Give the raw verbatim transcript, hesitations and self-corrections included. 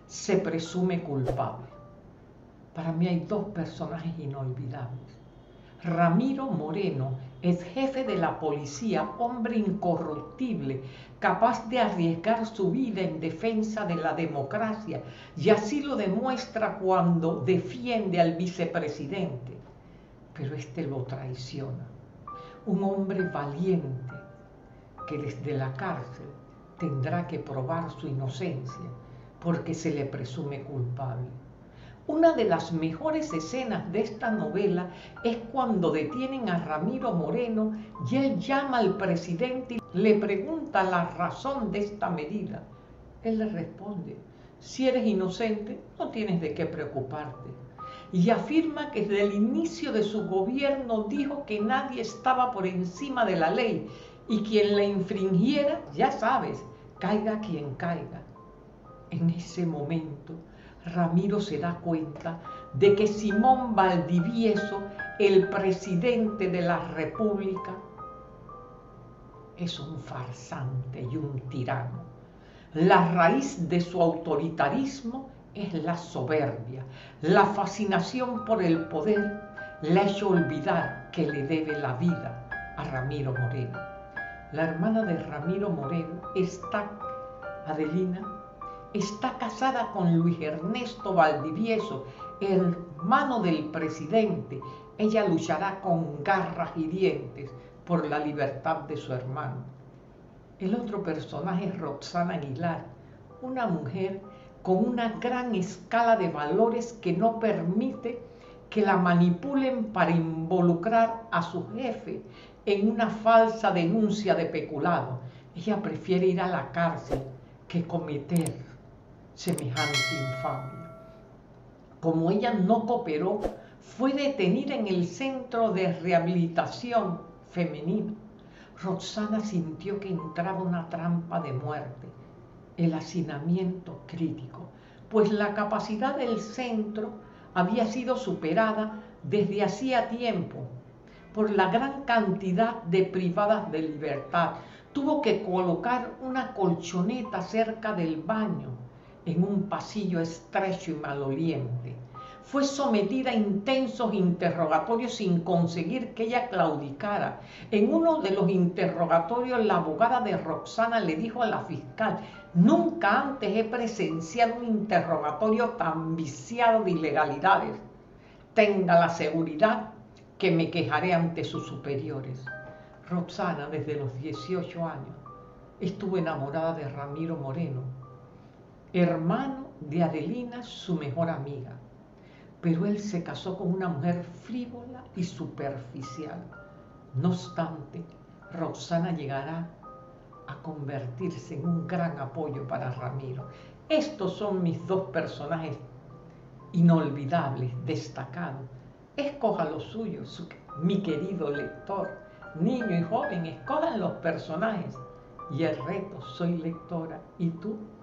se presume culpable. Para mí hay dos personajes inolvidables. Ramiro Moreno es jefe de la policía, hombre incorruptible, capaz de arriesgar su vida en defensa de la democracia, y así lo demuestra cuando defiende al vicepresidente. Pero este lo traiciona. Un hombre valiente que desde la cárcel tendrá que probar su inocencia porque se le presume culpable. Una de las mejores escenas de esta novela es cuando detienen a Ramiro Moreno y él llama al presidente y le pregunta la razón de esta medida. Él le responde: si eres inocente, no tienes de qué preocuparte. Y afirma que desde el inicio de su gobierno dijo que nadie estaba por encima de la ley y quien la infringiera, ya sabes, caiga quien caiga. En ese momento, Ramiro se da cuenta de que Simón Valdivieso, el presidente de la República, es un farsante y un tirano. La raíz de su autoritarismo es la soberbia. La fascinación por el poder le ha hecho olvidar que le debe la vida a Ramiro Moreno. La hermana de Ramiro Moreno, está, Adelina, está casada con Luis Ernesto Valdivieso, hermano del presidente. Ella luchará con garras y dientes por la libertad de su hermano. El otro personaje es Roxana Aguilar, una mujer con una gran escala de valores que no permite que la manipulen para involucrar a su jefe en una falsa denuncia de peculado. Ella prefiere ir a la cárcel que cometer semejante infamia. Como ella no cooperó, fue detenida en el Centro de Rehabilitación Femenino. Roxana sintió que entraba una trampa de muerte, el hacinamiento crítico, pues la capacidad del centro había sido superada desde hacía tiempo por la gran cantidad de privadas de libertad. Tuvo que colocar una colchoneta cerca del baño, en un pasillo estrecho y maloliente. Fue sometida a intensos interrogatorios sin conseguir que ella claudicara. En uno de los interrogatorios, la abogada de Roxana le dijo a la fiscal: nunca antes he presenciado un interrogatorio tan viciado de ilegalidades. Tenga la seguridad que me quejaré ante sus superiores. Roxana, desde los dieciocho años, estuvo enamorada de Ramiro Moreno, hermano de Adelina, su mejor amiga. Pero él se casó con una mujer frívola y superficial. No obstante, Roxana llegará a convertirse en un gran apoyo para Ramiro. Estos son mis dos personajes inolvidables, destacados. Escoja los suyos, mi querido lector, niño y joven, escojan los personajes. Y el reto, soy lectora, ¿y tú?